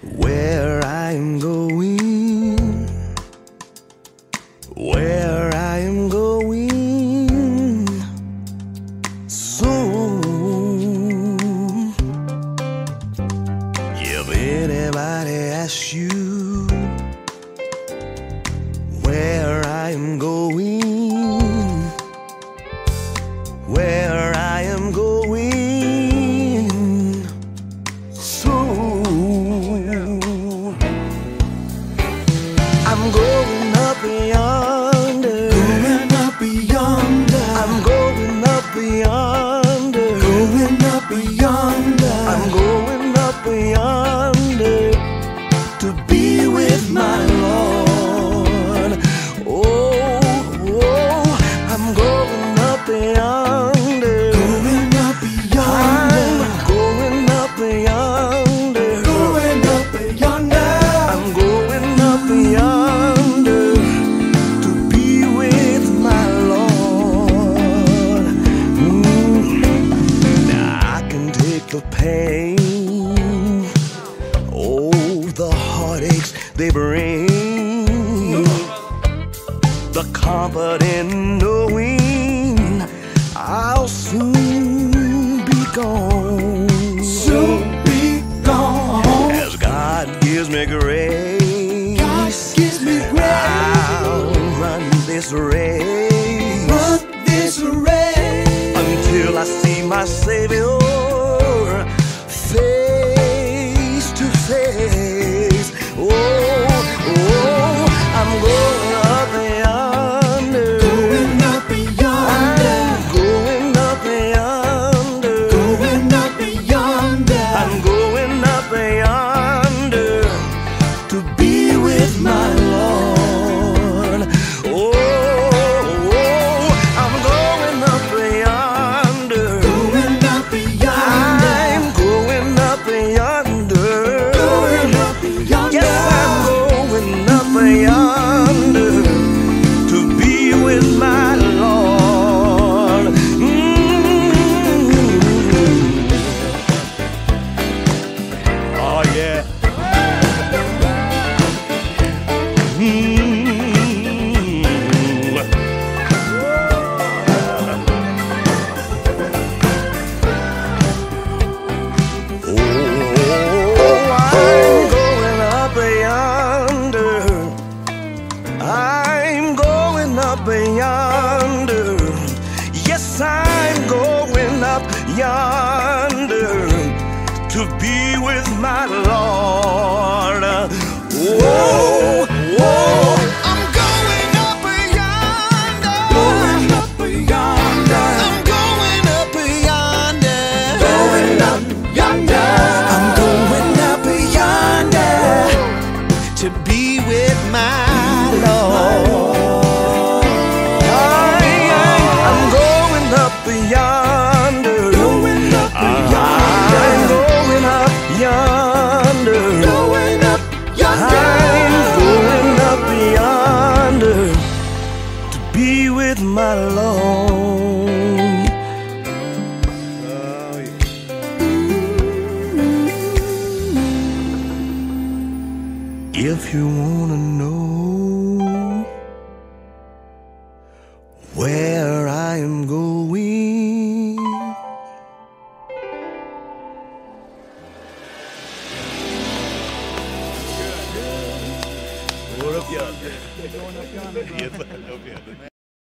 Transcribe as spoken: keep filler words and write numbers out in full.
where I am going, where I am going soon. If anybody asks you where I am going, where I am going soon, I'm going up yonder, Going up yonder, I'm going up yonder, going up yonder, I'm going up yonder to be with my Lord. Oh, oh, I'm going up yonder, going up yonder, I'm going up yonder, going up yonder, I'm going up yonder to be with my Lord. Mm. Now I can take the pain, oh, the heartaches they bring, the comfort in knowing I'll soon be gone. soon be gone. As God gives me grace, God gives me grace, I'll run this race run this race until I see my Savior face to face. Oh, oh, I'm going up yonder, going up yonder, I'm going up yonder, going up yonder, I'm going up yonder to be with my Lord. Oh, oh, I'm going up yonder, going up yonder, I'm going up yonder, going up yonder. yes, I'm going up yonder to be with my Lord. Mm. Oh yeah. Mm. Oh, I'm going up yonder, I'm going up yonder, yes, I'm going up yonder to be with my Lord. Whoa, whoa, I'm going up yonder, Going up yonder, I'm going up yonder, going up yonder, I'm going up yonder to be with my Lord. I, I'm going up yonder, going up I'm yonder, going up yonder, going up yonder, I'm going up yonder to be with my Lord. If you wanna know where I am going, what up, y'all? Yes, up yonder.